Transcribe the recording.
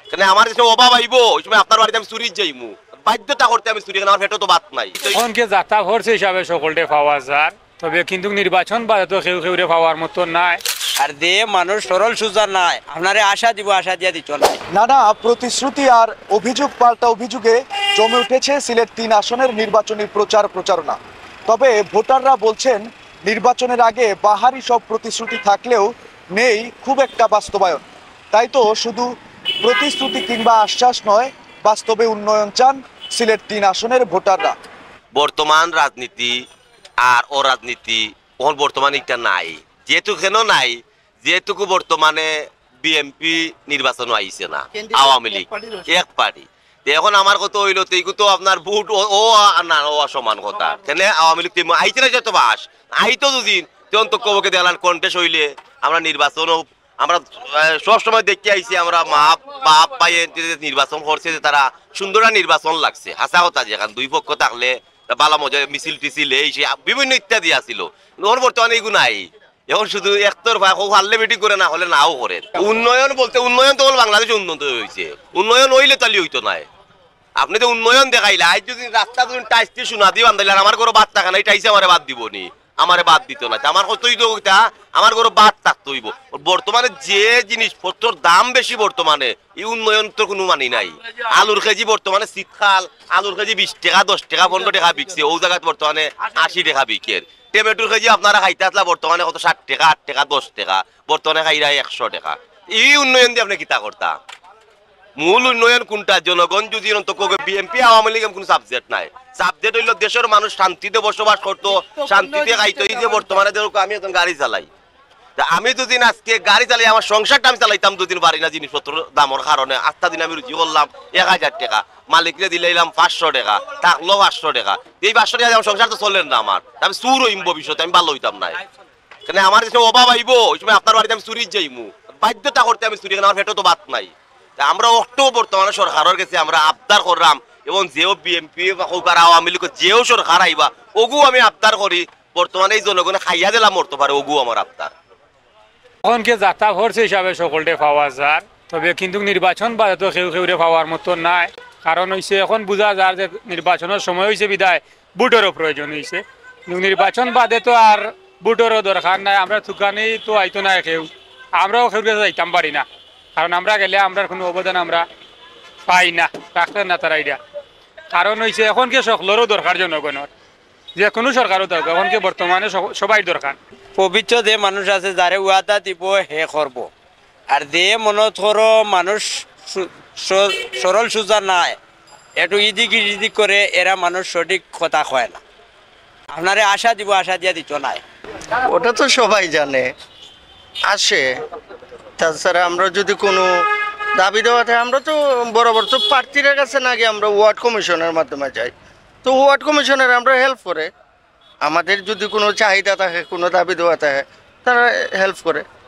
কেন আমার যে অভাব আইব ওই সময় আপনার বাড়িতে আমি চুরি যাইমু, বাধ্যতা করতে আমি চুরি, কেন আমার পেটে তো ভাত নাই। এখনকে যাত্রা খরচ হিসাবে সকলটে পাওয়া যায়, তবে কিন্তু নির্বাচন বাদে তো কেউ কেউ পাওয়ার মতো নাই। আর দে মানুষ সরল সুজা নাই, আপনারে আশা দিব, আশা দিয়া দিত নাই। নানা প্রতিশ্রুতি আর অভিযোগ পাল্টা অভিযোগে জমে উঠেছে সিলেট ৩ আসনের নির্বাচনী প্রচারণা। তবে ভোটাররা বলছেন নির্বাচনের আগে বাহারি সব প্রতিশ্রুতি থাকলেও নেই খুব একটা বাস্তবায়ন। তাই তো শুধু প্রতিশ্রুতি কিংবা আশ্বাস নয়, বাস্তবে উন্নয়ন চান সিলেট ৩ আসনের ভোটাররা। বর্তমান রাজনীতি আর অরাজনীতি ওর বর্তমানে একটা নাই, যেহেতু কেন নাই, যেহেতু বর্তমানে বিএনপি নির্বাচন আইছে না, আওয়ামী লীগ এক পার্টি। এখন আমার কথা হইলো এইগু তো আপনার ভোট ও না ও সমান কথা, কেন আওয়ামী লীগ আইছে না যত বাস আইতো দুদিন তখন তো কবকে দেখালাম কন্টেস্ট হইলে আমরা নির্বাচনও আমরা সবসময় দেখতে আইছি, আমরা মা বাপ পাইয়ে নির্বাচন করছে যে তারা সুন্দর নির্বাচন লাগছে, হাসা কথা যেখানে দুই পক্ষ থাকলে বালা মজা মিছিল টিছিল এই সে বিভিন্ন ইত্যাদি আসিল। ওর বর্তমানে এগুলো নাই, এখন শুধু একতরফা হারলে মিটিং করে না হলে নাও করে। উন্নয়ন বলতে উন্নয়ন তো বাংলাদেশে উন্নত হয়েছে, উন্নয়ন হইলে তাহলে হইতো নাই। আপনি তো উন্নয়ন দেখাইলে আজ যদি রাস্তা যদি টাইস দিয়ে শোনা দিয়ে বান্ধাইলে আমার ঘরে বাদ থাকা না, এই টাইসে আমার বাদ দিব নি, আমারে বাদ দিত না, আমার কতই তো আমার ঘরে বাদ থাকতে হইব। বর্তমানে যে জিনিসপত্রের দাম বেশি, বর্তমানে এই উন্নয়ন তো কোনো মানি নাই। আলুর কেজি বর্তমানে শীতকাল আলুর কেজি 20 টাকা 10 টাকা 15 টাকা বিকছে, ও জায়গায় বর্তমানে 80 টাকা বিকের। টমেটোর কেজি আপনারা খাইতে আসলা বর্তমানে কত 60 টাকা 8 টাকা 10 টাকা, বর্তমানে খাইরা 100 টাকা। এই উন্নয়ন দিয়ে আপনি কিতা করতা? মূল উন্নয়ন কোনটা? জনগণ যদি বিএনপি আওয়ামী লীগ কোনো সাবজেক্ট নাই, সাবজেক্ট হইল দেশের মানুষ শান্তিতে বসবাস করতো, শান্তিতে খাইতো। এই যে বর্তমানে দেখো আমি এখন গাড়ি চালাই, আমি দুদিন আজকে গাড়ি চালাই আমার সংসারটা আমি চালাইতাম দুদিন পারি না জিনিসপত্র দামের কারণে। 8টা দিন আমি রুজি করলাম 1000 টাকা, মালিকরে দিলাম 500 টাকা, থাকলো 500 টাকা। এই 500 টাকা আমার সংসার তো চলেন না, আমার আমি চুর হইম ভবিষ্যতে, আমি ভালো হইতাম না। কেন আমার যে অভাব আইব ওই সময় আপনার বাড়িতে আমি চুরি যাইমু, বাধ্যতা করতে আমি চুরি, কেন আমার পেটে তো ভাত নাই। আমরা অটো বর্তমানে সরকারের কাছে আমরা আবদার করলাম, এবং যেও বিএনপি আওয়ামী লীগ যেও সরকার আইবা ওগু আমি আবদার করি, বর্তমানে এই জনগণে খাইয়া দিলাম মরতে পারে, ওগু আমার আবদার। এখনকে যাত্রা খরচ হিসাবে সকলটে পাওয়া যায়, তবে কিন্তু নির্বাচন বাদে তো কেউ কেউ পাওয়ার মতো নাই। কারণ হয়েছে এখন বোঝা যায় যে নির্বাচনের সময় হয়েছে বিদায় ভোটেরও প্রয়োজন হয়েছে, কিন্তু নির্বাচন বাদে তো আর ভোটেরও দরকার নাই। আমরা দোকানে তো আইতো না কেউ, আমরাও কেউ যাইতাম পারি না, কারণ আমরা গেলে আমরা কোনো অবদান আমরা পাই না, রাখতেন না তারা এটা। কারণ হয়েছে এখনকে সকলেরও দরকার, জনগণের যে কোনো সরকারও দরকার, এখনকে বর্তমানে সবাই দরকার। পবিত্র যে মানুষ আছে যারে ওয়াদা দিব হে করব, আর দে মনত করো মানুষ সরল সুজা নাই, একটু ইদিক করে এরা মানুষ সঠিক কথা কয় না। আপনারে আশা দিব, আশা দিয়া দিত নাই। ওটা তো সবাই জানে আসে। তাছাড়া আমরা যদি কোনো দাবি দেওয়া থাকে, আমরা তো বরাবর তো প্রার্থীর কাছে না গিয়ে আমরা ওয়ার্ড কমিশনের মাধ্যমে যাই, তো ওয়ার্ড কমিশনের আমরা হেল্প করে। আমাদের যদি কোনো চাহিদা থাকে, কোনো দাবি দেওয়া থাকে, তারা হেল্প করে।